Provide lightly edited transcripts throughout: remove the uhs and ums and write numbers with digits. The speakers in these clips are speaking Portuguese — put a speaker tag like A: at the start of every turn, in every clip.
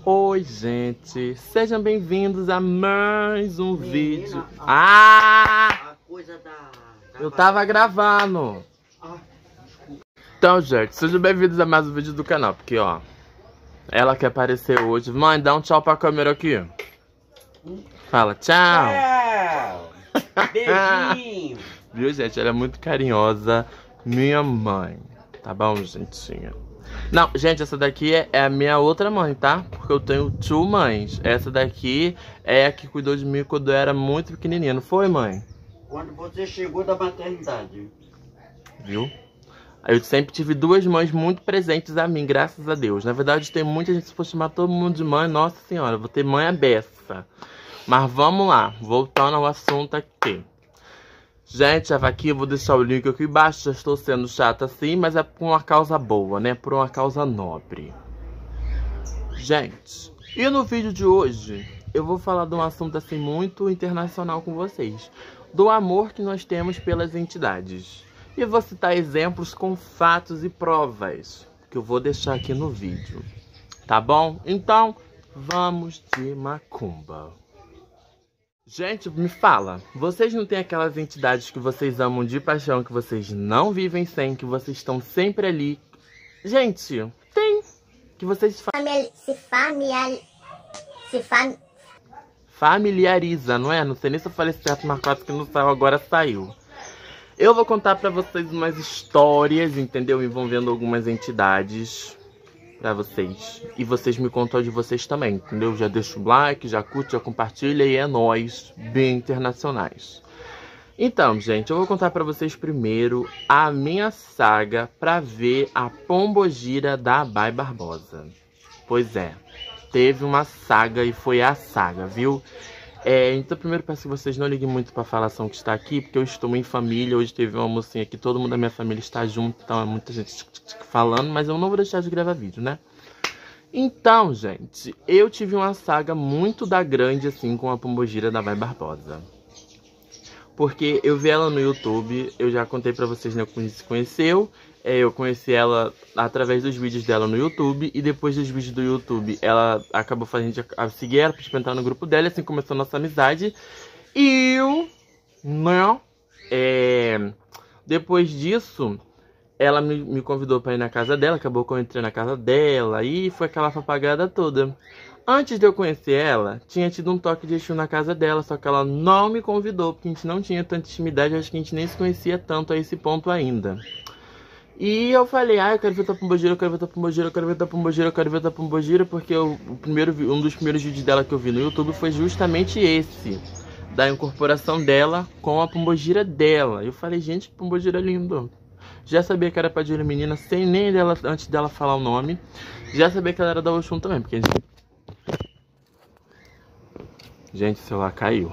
A: Oi, gente, sejam bem-vindos a mais um vídeo.
B: A coisa
A: Eu tava gravando. Então, gente, sejam bem-vindos a mais um vídeo do canal. Porque, ó, ela quer aparecer hoje. Mãe, dá um tchau pra câmera aqui. Fala tchau.
B: Beijinho.
A: Viu, gente? Ela é muito carinhosa. Minha mãe. Tá bom, gentinha? Não, gente, essa daqui é a minha outra mãe, tá? Porque eu tenho 2 mães. Essa daqui é a que cuidou de mim quando eu era muito pequenininha. Não foi, mãe?
B: Quando você chegou da maternidade.
A: Viu? Eu sempre tive 2 mães muito presentes a mim, graças a Deus. Na verdade, tem muita gente, se for chamar todo mundo de mãe, nossa senhora, eu vou ter mãe a beça. Mas vamos lá, voltando ao assunto aqui. Gente, a vaquinha, eu vou deixar o link aqui embaixo. Já estou sendo chata assim, mas é por uma causa boa, né? Por uma causa nobre. Gente, e no vídeo de hoje, eu vou falar de um assunto assim muito internacional com vocês. Do amor que nós temos pelas entidades. E vou citar exemplos com fatos e provas, que eu vou deixar aqui no vídeo. Tá bom? Então, vamos de macumba. Gente, me fala, vocês não têm aquelas entidades que vocês amam de paixão, que vocês não vivem sem, que vocês estão sempre ali? Gente, tem. Que vocês familiariza, não é? Não sei nem se eu falei certo, mas quase que não saiu, agora saiu. Eu vou contar pra vocês umas histórias, entendeu? Envolvendo algumas entidades pra vocês. E vocês me contam de vocês também, entendeu? Já deixa o like, já curte, já compartilha e é nóis, bem internacionais. Então, gente, eu vou contar pra vocês primeiro a minha saga pra ver a Pombogira da Abai Barbosa. Pois é, teve uma saga e foi a saga, viu? Então primeiro peço que vocês não liguem muito pra falação que está aqui, porque eu estou em família, hoje teve uma almocinha aqui, todo mundo da minha família está junto, então é muita gente falando, mas eu não vou deixar de gravar vídeo, né? Então, gente, eu tive uma saga muito da grande, assim, com a Pombogira da Abai Barbosa. Porque eu vi ela no YouTube, eu já contei pra vocês, né, como a gente se conheceu. Eu conheci ela através dos vídeos dela no YouTube. E depois dos vídeos do YouTube, ela acabou fazendo a gente seguir ela pra entrar no grupo dela. E assim começou a nossa amizade. E eu, né, depois disso, ela me convidou pra ir na casa dela. Acabou que eu entrei na casa dela. E foi aquela papagada toda. Antes de eu conhecer ela, tinha tido um toque de Exu na casa dela, só que ela não me convidou, porque a gente não tinha tanta intimidade, acho que a gente nem se conhecia tanto a esse ponto ainda. E eu falei, eu quero ver tua Pombogira, eu quero ver tua Pombogira, eu quero ver tua Pombogira, eu quero ver tua Pombogira, porque um dos primeiros vídeos dela que eu vi no YouTube foi justamente esse, da incorporação dela com a Pombogira dela. Eu falei, gente, que Pombogira lindo. Já sabia que era Padilha menina, sem nem dela, antes dela falar o nome. Já sabia que ela era da Oxum também, porque a gente... Gente, o celular caiu.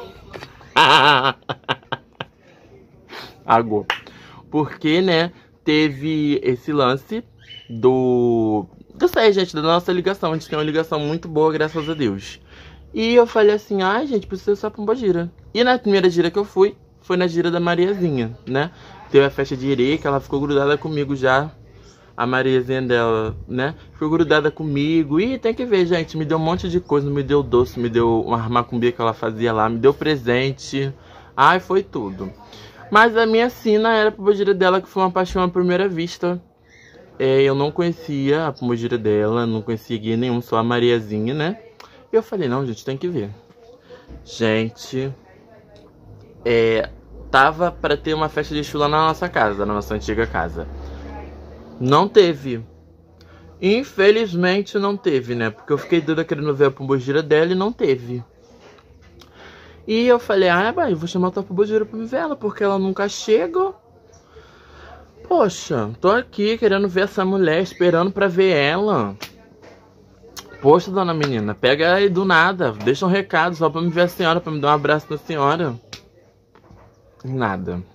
A: Agora. Porque, né, teve esse lance do... Eu sei, gente, da nossa ligação. A gente tem uma ligação muito boa, graças a Deus. E eu falei assim, gente, preciso só Pombogira. E na primeira gira que eu fui, foi na gira da Mariazinha, né? Teve a festa de Irê, que ela ficou grudada comigo já. A Mariazinha dela, né? Ficou grudada comigo. E tem que ver, gente. Me deu um monte de coisa. Me deu doce, me deu uma macumbia que ela fazia lá. Me deu presente. Ai, foi tudo. Mas a minha sina era a Pombogira dela, que foi uma paixão à primeira vista. Eu não conhecia a Pombogira dela. Não conhecia guia nenhum, só a Mariazinha, né? E eu falei, não, gente, tem que ver. Gente... Tava pra ter uma festa de Exu lá na nossa casa, na nossa antiga casa. Não teve. Infelizmente não teve, né? Porque eu fiquei doida querendo ver a Pombogira dela e não teve. E eu falei, eu vou chamar a tua Pombogira pra me ver ela, porque ela nunca chega. Poxa, tô aqui querendo ver essa mulher, esperando pra ver ela. Poxa, dona menina, pega aí do nada, deixa um recado só pra me ver a senhora, pra me dar um abraço da senhora. Nada.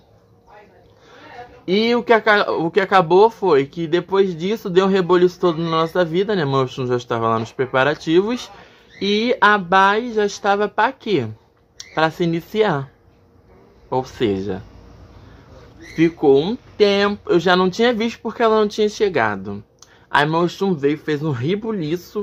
A: E o que acabou foi que depois disso deu um reboliço todo na nossa vida, né? Meu Exu já estava lá nos preparativos e a Abai já estava para quê? Para se iniciar. Ou seja, ficou um tempo, eu já não tinha visto porque ela não tinha chegado. Aí meu Exu veio, fez um rebuliço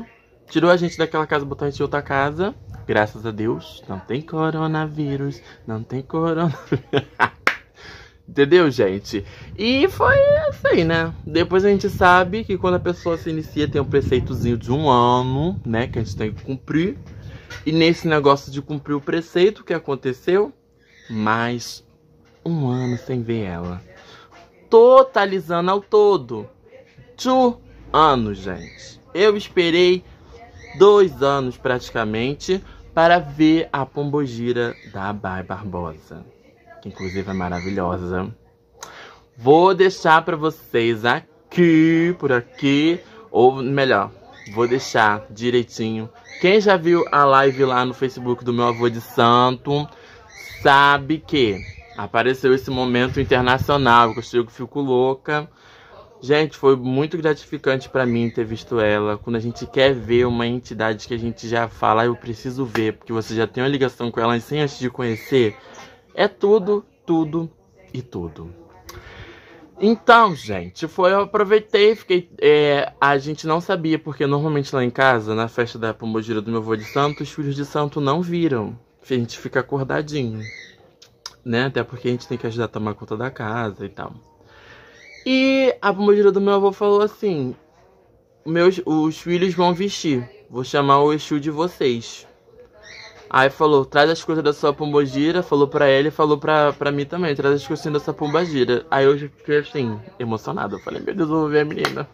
A: Tirou a gente daquela casa, botou a gente em outra casa. Graças a Deus, não tem coronavírus, não tem coronavírus. Entendeu, gente? E foi assim, né? Depois a gente sabe que quando a pessoa se inicia tem um preceitozinho de 1 ano, né? Que a gente tem que cumprir. E nesse negócio de cumprir o preceito, o que aconteceu? Mais 1 ano sem ver ela. Totalizando ao todo 2 anos, gente. Eu esperei 2 anos praticamente para ver a pombogira da Bai Barbosa, que inclusive é maravilhosa. Vou deixar para vocês aqui, por aqui, ou melhor, vou deixar direitinho. Quem já viu a live lá no Facebook do meu avô de santo, sabe que apareceu esse momento internacional, que eu chego e fico louca. Gente, foi muito gratificante pra mim ter visto ela. Quando a gente quer ver uma entidade que a gente já fala, eu preciso ver, porque você já tem uma ligação com ela sem antes de conhecer. É tudo, tudo e tudo. Então, gente, eu aproveitei, fiquei... a gente não sabia, porque normalmente lá em casa, na festa da pombogira do meu avô de santo, os filhos de santo não viram. A gente fica acordadinho, né? Até porque a gente tem que ajudar a tomar conta da casa e tal. E a pombogira do meu avô falou assim: os filhos vão vestir, vou chamar o Exu de vocês. Aí falou, traz as coisas da sua pombogira, falou pra ela e falou pra mim também, traz as coisinhas da sua pombogira. Aí eu fiquei assim, emocionado, eu falei, meu Deus, eu vou ver a menina.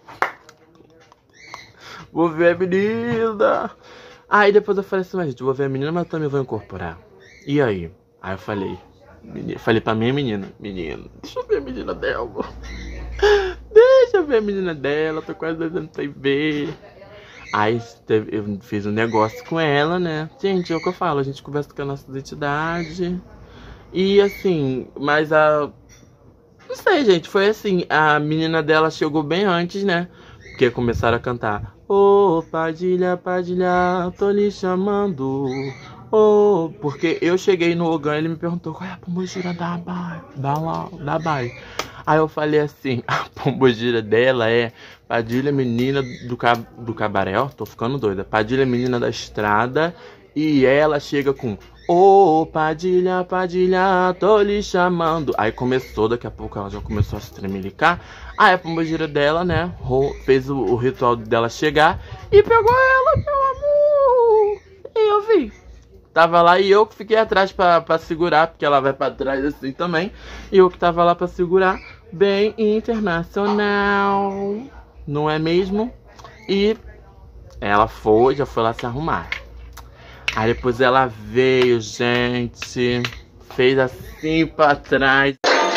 A: Vou ver a menina. Aí depois eu falei assim, mas gente, eu vou ver a menina, mas eu também vou incorporar. E aí? Aí eu falei pra minha menina, deixa eu ver a menina dela. Deixa eu ver a menina dela, tô quase 2 anos sem ver. Aí eu fiz um negócio com ela, né? Gente, é o que eu falo, a gente conversa com a nossa identidade. E assim, mas não sei, gente, foi assim, a menina dela chegou bem antes, né? Porque começaram a cantar: ô, Padilha, Padilha, tô lhe chamando. Oh, porque eu cheguei no Ogan e ele me perguntou qual é a pombogira da Bai. Aí eu falei assim, a pombogira dela é Padilha, menina do cabaré, ó, tô ficando doida. Padilha, menina da estrada, e ela chega com ô, Padilha, Padilha, tô lhe chamando. Aí começou, daqui a pouco ela já começou a se tremelicar. Aí a pombogira dela, né, fez o ritual dela chegar e pegou ela, meu amor. E eu vi. Tava lá e eu que fiquei atrás pra segurar, porque ela vai pra trás assim também. E eu que tava lá pra segurar, bem internacional, não é mesmo? E ela já foi lá se arrumar. Aí depois ela veio, gente, fez assim pra trás.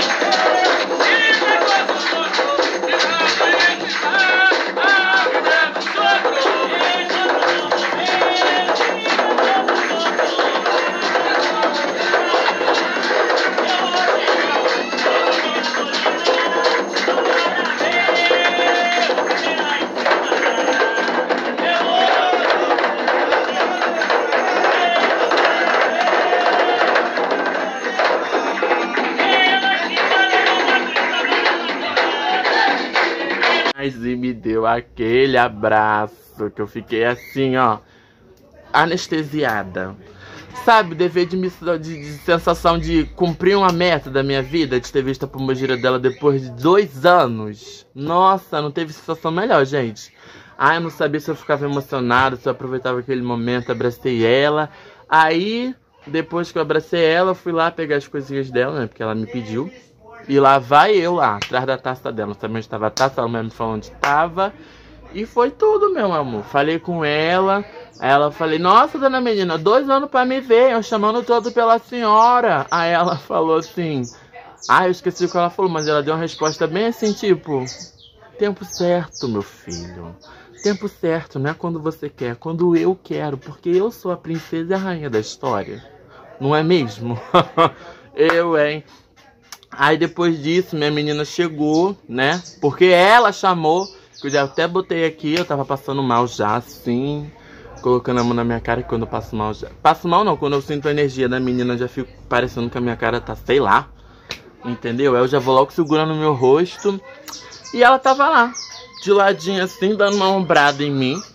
A: E me deu aquele abraço que eu fiquei assim, ó, anestesiada. Sabe, dever de sensação de cumprir uma meta da minha vida, de ter visto a pombogira dela depois de 2 anos. Nossa, não teve sensação melhor, gente. Eu não sabia se eu ficava emocionado, se eu aproveitava aquele momento, abracei ela. Aí, depois que eu abracei ela, eu fui lá pegar as coisinhas dela, né, porque ela me pediu. E lá vai eu lá, atrás da taça dela. Também estava a taça, ela mesmo falou onde estava. E foi tudo, meu amor. Falei com ela. Aí ela falei, nossa, dona menina, 2 anos pra me ver, eu chamando todo pela senhora. Aí ela falou assim, eu esqueci o que ela falou, mas ela deu uma resposta bem assim, tipo, tempo certo, meu filho. Tempo certo, não é quando você quer, quando eu quero, porque eu sou a princesa e a rainha da história. Não é mesmo? Eu, hein? Aí depois disso, minha menina chegou, né? Porque ela chamou, que eu já até botei aqui, eu tava passando mal já, assim, colocando a mão na minha cara, que quando eu passo mal já... Passo mal não, quando eu sinto a energia da menina, já fico parecendo que a minha cara tá, sei lá, entendeu? Aí eu já vou logo segurando o meu rosto. E ela tava lá, de ladinho assim, dando uma ombrada em mim.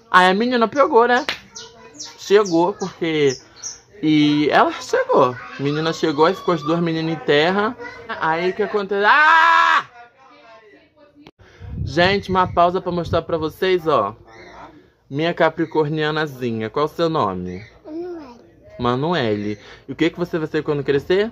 A: Aí a menina pegou, né? Chegou, porque... E ela chegou. A menina chegou, aí ficou as duas meninas em terra. Aí o que aconteceu? Ah! Gente, uma pausa pra mostrar pra vocês, ó. Minha capricornianazinha. Qual o seu nome?
C: Manuele.
A: Manuele. E o que você vai ser quando crescer?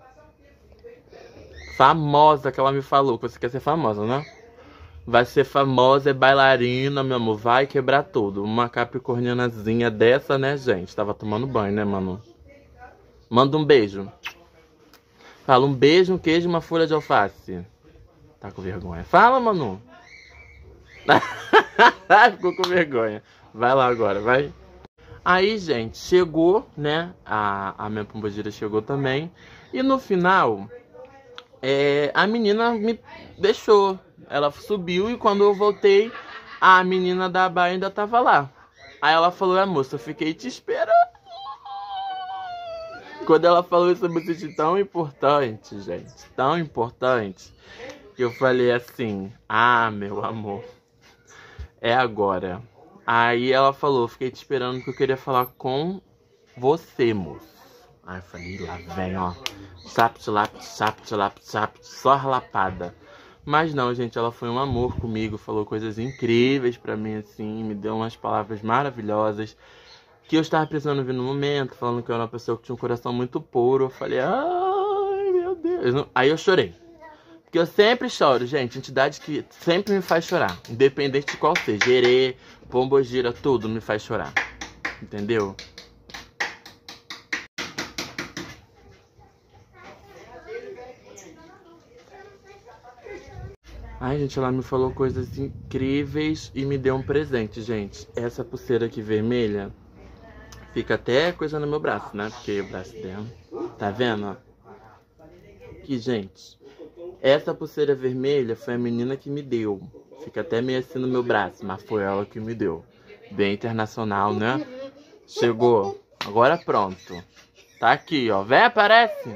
A: Famosa, que ela me falou. Que você quer ser famosa, né? Vai ser famosa, é bailarina, meu amor. Vai quebrar tudo. Uma capricornianazinha dessa, né, gente? Tava tomando banho, né, Manu? Manda um beijo. Fala um beijo, um queijo e uma folha de alface. Tá com vergonha. Fala, Manu. Ficou com vergonha. Vai lá agora, vai. Aí, gente, chegou, né? A minha pombogira chegou também. E no final, a menina me deixou. Ela subiu e quando eu voltei, a menina da aba ainda tava lá. Aí ela falou, moça, eu fiquei te esperando. Quando ela falou isso, eu me senti tão importante, gente. Tão importante. Que eu falei assim, meu amor. É agora. Aí ela falou, fiquei te esperando porque eu queria falar com você, moço. Aí eu falei, lá vem, ó. Só lapada. Mas não, gente, ela foi um amor comigo, falou coisas incríveis pra mim, assim, me deu umas palavras maravilhosas que eu estava precisando ouvir no momento, falando que eu era uma pessoa que tinha um coração muito puro. Eu falei, ai, meu Deus. Aí eu chorei. Porque eu sempre choro, gente, entidade que sempre me faz chorar, independente de qual seja, Herê, pombogira, tudo me faz chorar, entendeu? Ai, gente, ela me falou coisas incríveis e me deu um presente, gente. Essa pulseira aqui vermelha, fica até coisa no meu braço, né? Porque o braço dela, tá vendo? Aqui, gente. Essa pulseira vermelha foi a menina que me deu. Fica até meio assim no meu braço, mas foi ela que me deu. Bem internacional, né? Chegou. Agora pronto. Tá aqui, ó. Vem, aparece.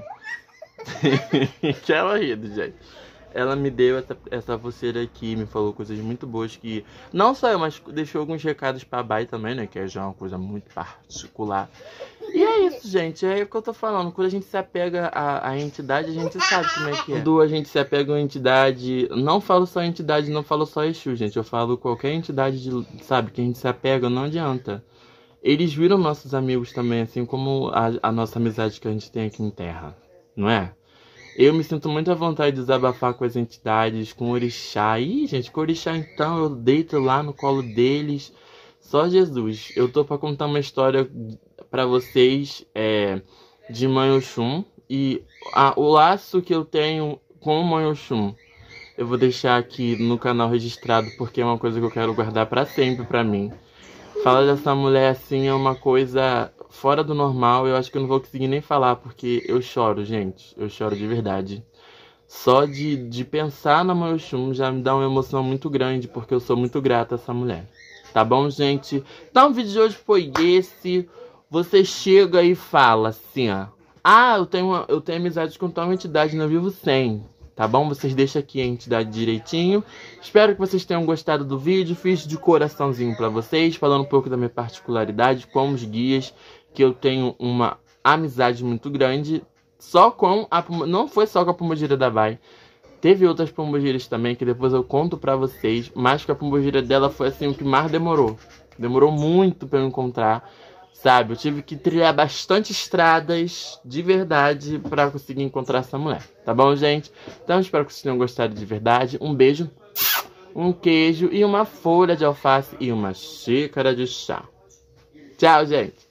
A: Que ela rido, gente. Ela me deu essa pulseira aqui, me falou coisas muito boas que... Não só eu, mas deixou alguns recados pra Bai também, né? Que é já uma coisa muito particular. E é isso, gente. É o que eu tô falando. Quando a gente se apega à entidade, a gente sabe como é que é. Quando a gente se apega a uma entidade... Não falo só entidade, não falo só Exu, gente. Eu falo qualquer entidade, sabe? Que a gente se apega, não adianta. Eles viram nossos amigos também, assim como a nossa amizade que a gente tem aqui em Terra. Não é? Eu me sinto muito à vontade de desabafar com as entidades, com o orixá. Ih, gente, com o orixá então eu deito lá no colo deles. Só Jesus. Eu tô pra contar uma história pra vocês de Mãe Oxum. E o laço que eu tenho com Mãe Oxum, eu vou deixar aqui no canal registrado, porque é uma coisa que eu quero guardar pra sempre pra mim. Falar dessa mulher assim é uma coisa fora do normal. Eu acho que eu não vou conseguir nem falar, porque eu choro, gente. Eu choro de verdade. Só de pensar na Mãe Oxum já me dá uma emoção muito grande, porque eu sou muito grata a essa mulher. Tá bom, gente? Então o vídeo de hoje foi esse. Você chega e fala assim, ó. Eu tenho amizade com tal entidade, não vivo sem. Tá bom? Vocês deixam aqui a entidade direitinho. Espero que vocês tenham gostado do vídeo. Fiz de coraçãozinho pra vocês, falando um pouco da minha particularidade com os guias, que eu tenho uma amizade muito grande. Só com não foi só com a pombogira da Bai. Teve outras pombogiras também, que depois eu conto pra vocês. Mas que a pombogira dela foi assim o que mais demorou. Demorou muito pra eu encontrar. Sabe, eu tive que trilhar bastante estradas de verdade pra conseguir encontrar essa mulher. Tá bom, gente? Então, espero que vocês tenham gostado de verdade. Um beijo, um queijo e uma folha de alface e uma xícara de chá. Tchau, gente!